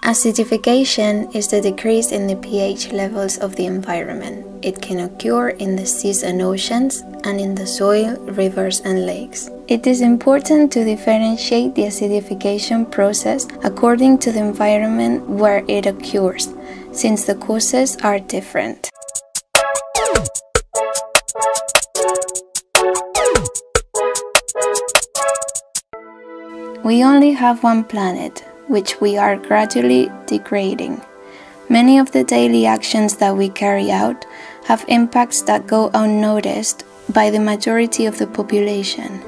Acidification is the decrease in the pH levels of the environment. It can occur in the seas and oceans, and in the soil, rivers and lakes. It is important to differentiate the acidification process according to the environment where it occurs, since the causes are different. We only have one planet, which we are gradually degrading. Many of the daily actions that we carry out have impacts that go unnoticed by the majority of the population.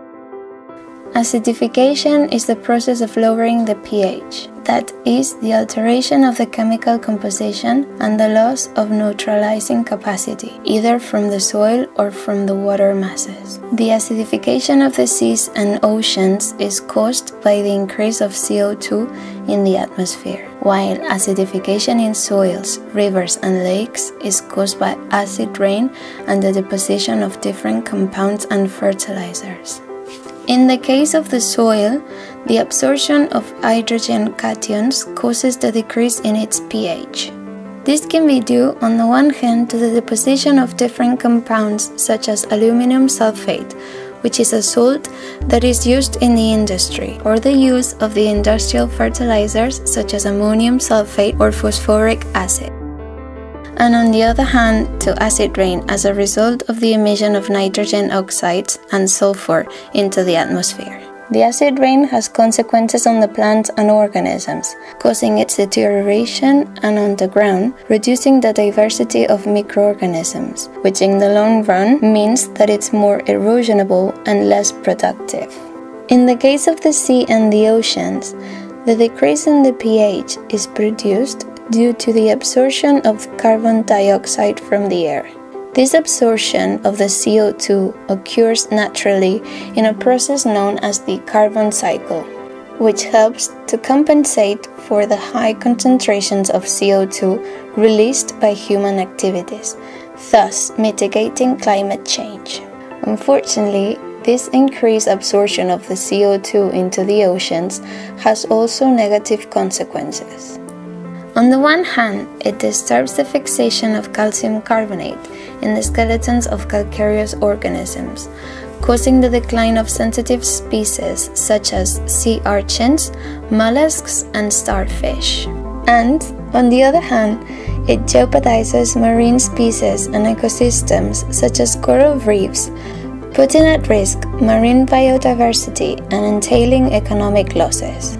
Acidification is the process of lowering the pH, that is, the alteration of the chemical composition and the loss of neutralizing capacity, either from the soil or from the water masses. The acidification of the seas and oceans is caused by the increase of CO2 in the atmosphere, while acidification in soils, rivers and lakes is caused by acid rain and the deposition of different compounds and fertilizers. In the case of the soil, the absorption of hydrogen cations causes the decrease in its pH. This can be due, on the one hand, to the deposition of different compounds such as aluminum sulfate, which is a salt that is used in the industry, or the use of the industrial fertilizers such as ammonium sulfate or phosphoric acid. And on the other hand, to acid rain as a result of the emission of nitrogen oxides and sulfur into the atmosphere. The acid rain has consequences on the plants and organisms, causing its deterioration, and on the ground, reducing the diversity of microorganisms, which in the long run means that it's more erosionable and less productive. In the case of the sea and the oceans, the decrease in the pH is produced due to the absorption of carbon dioxide from the air. This absorption of the CO2 occurs naturally in a process known as the carbon cycle, which helps to compensate for the high concentrations of CO2 released by human activities, thus mitigating climate change. Unfortunately, this increased absorption of the CO2 into the oceans has also negative consequences. On the one hand, it disturbs the fixation of calcium carbonate in the skeletons of calcareous organisms, causing the decline of sensitive species such as sea urchins, mollusks, and starfish. And, on the other hand, it jeopardizes marine species and ecosystems such as coral reefs, putting at risk marine biodiversity and entailing economic losses.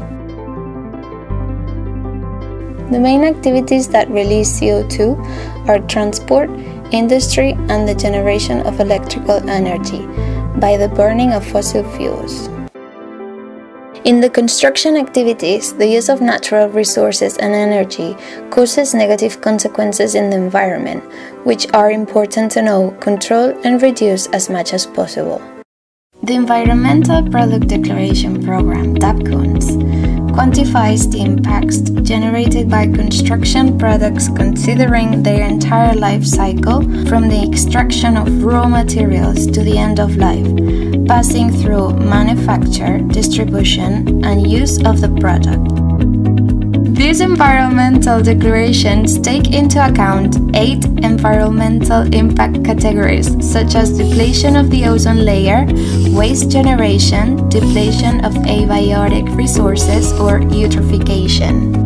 The main activities that release CO2 are transport, industry, and the generation of electrical energy by the burning of fossil fuels. In the construction activities, the use of natural resources and energy causes negative consequences in the environment, which are important to know, control, and reduce as much as possible. The Environmental Product Declaration Program, (DAPCONS), quantifies the impacts generated by construction products considering their entire life cycle, from the extraction of raw materials to the end of life, passing through manufacture, distribution, and use of the product. These environmental declarations take into account 8 environmental impact categories, such as depletion of the ozone layer, waste generation, depletion of abiotic resources, or eutrophication.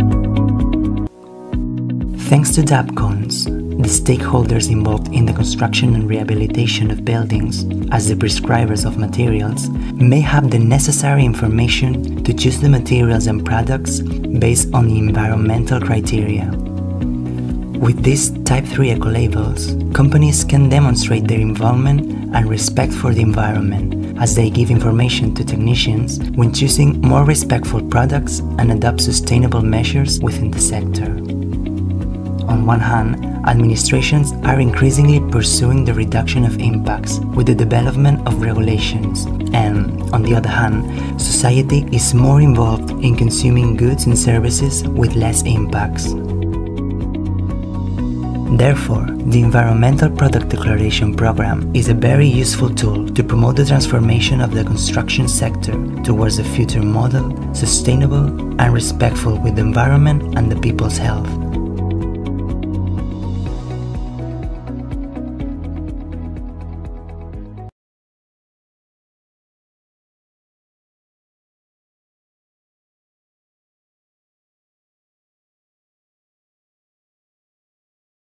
Thanks to DAPCONS, the stakeholders involved in the construction and rehabilitation of buildings, as the prescribers of materials, may have the necessary information to choose the materials and products based on the environmental criteria. With these Type 3 eco-labels, companies can demonstrate their involvement and respect for the environment, as they give information to technicians when choosing more respectful products and adopt sustainable measures within the sector. On one hand, administrations are increasingly pursuing the reduction of impacts with the development of regulations, and, on the other hand, society is more involved in consuming goods and services with less impacts. Therefore, the Environmental Product Declaration Program is a very useful tool to promote the transformation of the construction sector towards a future model, sustainable and respectful with the environment and the people's health.